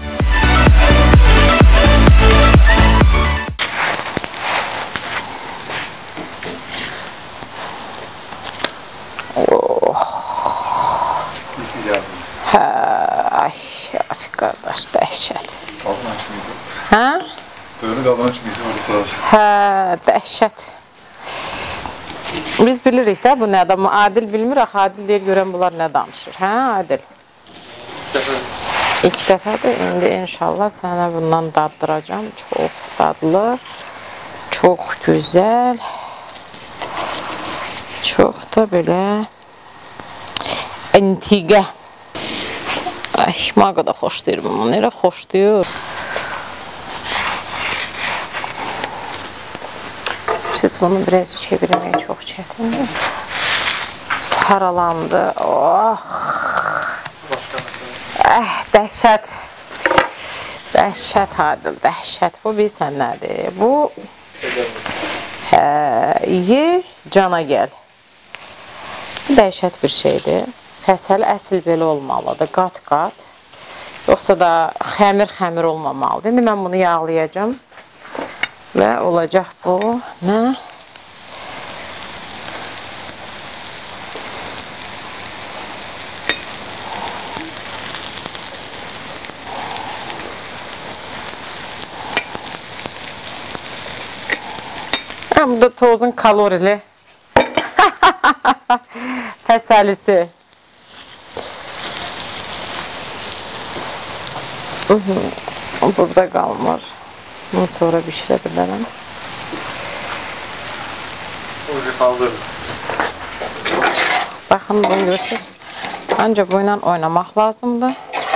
Ay, Afik qardaş, dəhşət. Hə? Böyünü qalan kimisi vurursa. Hə, dəhşət. Biz bilirik də bu nə adamı. Adil bilmir, axı Adil deyir, görən bunlar nə danışır. Hə, Adil? İlk dəfədir. İndi inşallah sənə bundan daddıracam. Çox dadlı, çox gözəl, çox da belə antiqə. Ay, maqa da xoşlayır bunu. Nerə xoşlayır? Siz bunu biraz çevirmək çox çətindir. Paralandı. Oh. Dəhşət. Dəhşət Adil, dəhşət. Bu bilsən nədir? Bu ye, cana gəl. Dəhşət bir şeydir. Fəsəl əsl belə olmalıdır, qat-qat. Yoxsa da xəmir olmamalıdır. İndi mən bunu yağlayacağım. Və olacaq bu. Nə? Bu da tozun kalorili. Fəsəlisi. Burada qalmır. Bunu sonra bişirə bilərəm. Orada qaldır. Baxın, bunu görürsünüz. Ancaq bu ilə oynamaq lazımdır.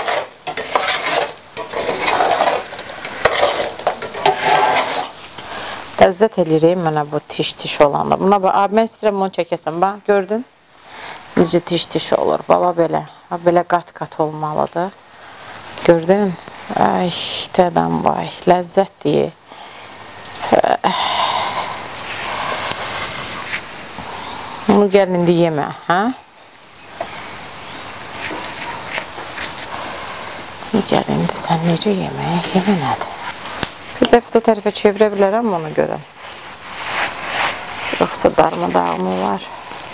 Ləzzət eləyirəm mənə bu tiş-tiş olanda. Buna bax, abi mən istəyirəm onu çəkəsən. Bax, gördün? Necə tiş-tiş olur. Baba belə. Belə qat-qat olmalıdır. Gördün? Ay, dədəm vay. Ləzzət deyir. Bunu gəl indi yemə, hə? Bunu gəl indi sən necə yemək? Yemə nədir? Bir dəfə o tərəfə çevirə bilərəm ona görə. Yoxsa darmadağımı var.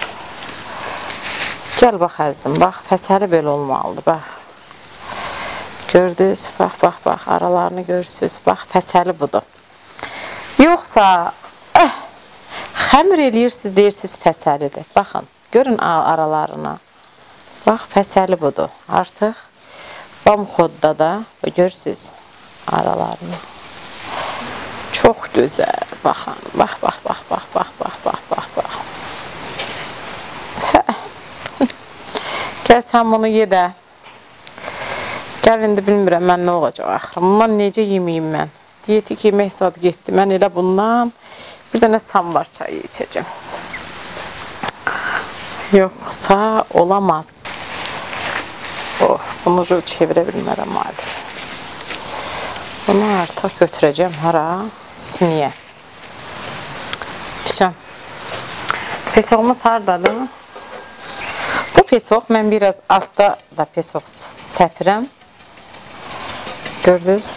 Gəl bax əzizim, bax, fəsəli belə olmalıdır, bax. Gördünüz, bax, aralarını görürsünüz, bax, fəsəli budur. Yoxsa, xəmir eləyirsiniz, deyirsiniz fəsəlidir. Baxın, görün aralarına. Bax, fəsəli budur. Artıq bamxodda da görürsünüz aralarını. Çox gözəl. Baxın, bax. Gəl sən bunu ye də. Gəl indi bilmirəm mən nə olacaq axırı. Bundan necə yeməyim mən? Diyetik yemək zad getdi. Mən elə bundan bir dənə sambar çayı içəcəm. Yoxsa olamaz. Bunu çevirə bilmərəm aydın. Bunu artıq götürəcəm hara? Siniyə. Pişəm. Pesoğumuz haradadır? Bu pesoq, mən biraz altda da pesoq səpirəm. Gördünüz?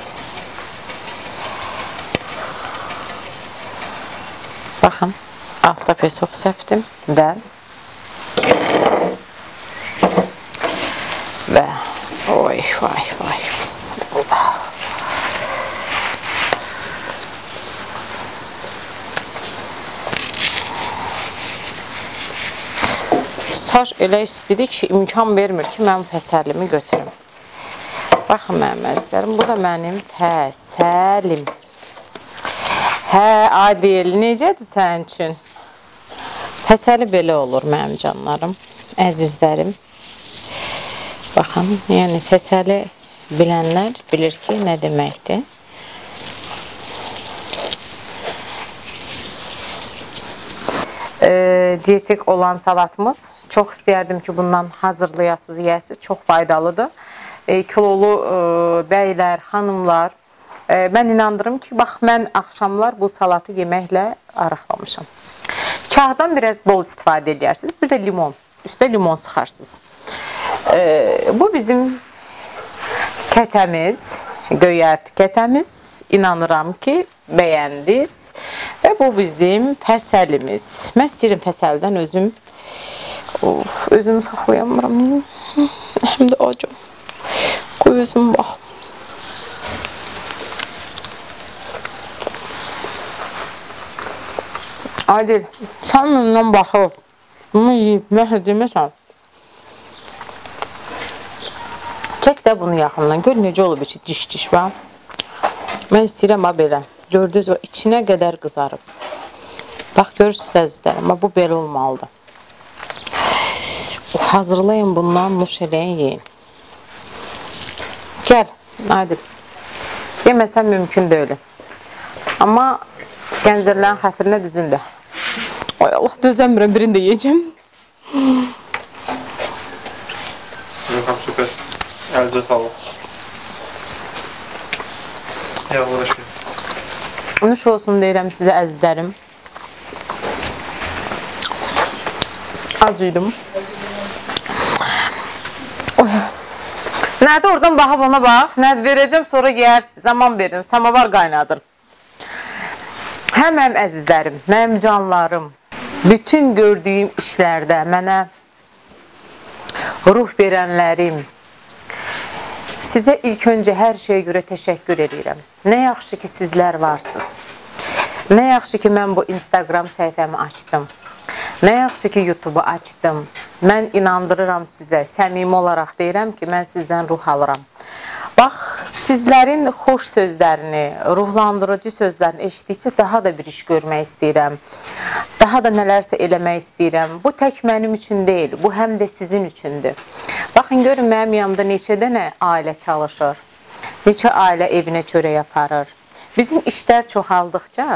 Baxın, altda pesoq səpdim və oy, vay, bismillah. Saç elə istədi ki, imkan vermir ki, mən fəsəlimi götürüm. Baxın mənim əzizlərim, bu da mənim fəsəlim. Hə, Adil, necədir sənin üçün? Fəsəli belə olur mənim canlarım, əzizlərim. Baxın, yəni fəsəli bilənlər bilir ki, nə deməkdir. Diyetik olan salatımız. Çox istəyərdim ki, bundan hazırlayasınız, yiyəsiniz. Çox faydalıdır. Kilolu bəylər, xanımlar. Mən inandırım ki, bax, mən axşamlar bu salatı yeməklə arıqlamışam. Kağıdan biraz bol istifadə edərsiniz. Bir də limon. Üstə limon sıxarsınız. Bu bizim kətəmiz, göyərti kətəmiz. İnanıram ki, bəyəndiniz. Və bu bizim fəsəlimiz. Mən istəyirəm fəsəldən özümü saxlayamıram. Həm də acım. Qoy özüm bax. Adil, sən məndən baxıb, bunu yiyib, məhlə deməsən. Çək də bunu yaxından. Gör necə olub içi diş var. Mən istəyirəm belə. Gördünüz, o içinə qədər qızarıb. Bax, görürsünüz əzizlərim, bu belə olmalıdır. Hazırlayın bundan, nuş eləyin, yeyin. Gəl, Adil. Yeməsən mümkün deyil. Amma gəncələrin xətrinə düzün də. Ay Allah, dözəmirəm, birini də yiyəcəm. Yoxam, süper. Əlcə tavuk. Yağlı şey. Nuş olsun deyirəm sizə əzizlərim. Acıydım. Nədir oradan baxıb ona bax. Nədir verəcəm sonra yeyirsiniz. Aman verin. Samavar qaynadır. Mənim əzizlərim, mənim canlarım, bütün gördüyüm işlərdə mənə ruh verənlərim, sizə ilk öncə hər şeyə görə təşəkkür edirəm. Nə yaxşı ki, sizlər varsınız. Nə yaxşı ki, mən bu Instagram səhifəmi açdım. Nə yaxşı ki, YouTube-u açdım. Mən inandırıram sizə, səmimi olaraq deyirəm ki, mən sizdən ruh alıram. Bax, sizlərin xoş sözlərini, ruhlandırıcı sözlərini eşitdikcə daha da bir iş görmək istəyirəm. Daha da nələrsə eləmək istəyirəm. Bu tək mənim üçün deyil, bu həm də sizin üçündür. Baxın, görün, mənim yanımda neçə dənə ailə çalışır. Neçə ailə evinə çörək aparır. Bizim işlər çoxaldıqca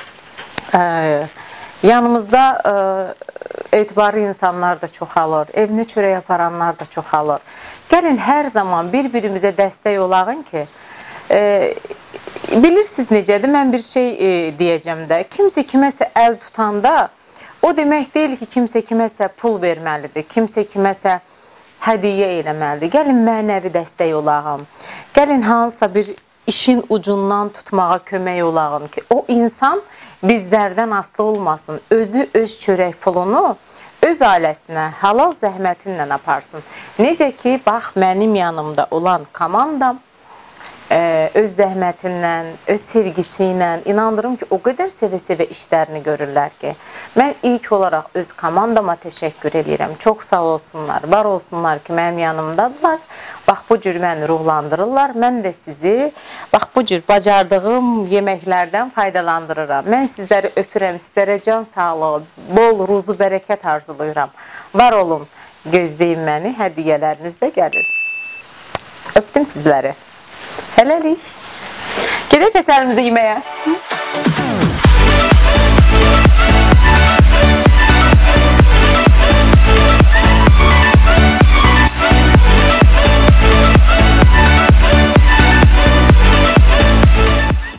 yanımızda etibarlı insanlar da çoxalır, evinə çörək aparanlar da çoxalır. Gəlin, hər zaman bir-birimizə dəstək olağın ki, bilirsiniz necədir, mən bir şey deyəcəm də, kimsə kiməsə əl tutanda, o demək deyil ki, kimsə kiməsə pul verməlidir, kimsə kiməsə hədiyyə eləməlidir. Gəlin, mənəvi dəstək olağım, gəlin, hansısa bir işin ucundan tutmağa kömək olağım ki, o insan bizlərdən asılı olmasın, özü öz çörək pulunu öz ailəsinə halal zəhmətinlə aparsın. Necə ki, bax, mənim yanımda olan komandam öz zəhmətinlə, öz sevgisi ilə, inandırım ki, o qədər sevə-sevə işlərini görürlər ki, mən ilk olaraq öz komandama təşəkkür edirəm. Çox sağ olsunlar, var olsunlar ki, mənim yanımdadılar. Bax, bu cür məni ruhlandırırlar. Mən də sizi, bax, bu cür bacardığım yeməklərdən faydalandırıram. Mən sizləri öpürəm, sizlərə can sağlığı, bol ruzu, bərəkət arzuluyuram. Var olun, gözləyin məni, hədiyyələriniz də gəlir. Öpdüm sizləri. Hələlik. Gedək fəsəlimizi yeməyə.